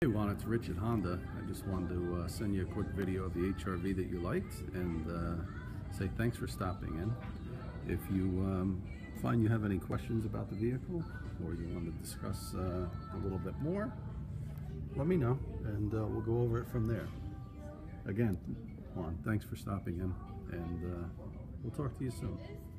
Hey Juan, it's Rich at Honda. I just wanted to send you a quick video of the HRV that you liked and say thanks for stopping in. If you find you have any questions about the vehicle or you want to discuss a little bit more, let me know and we'll go over it from there. Again, Juan, thanks for stopping in and we'll talk to you soon.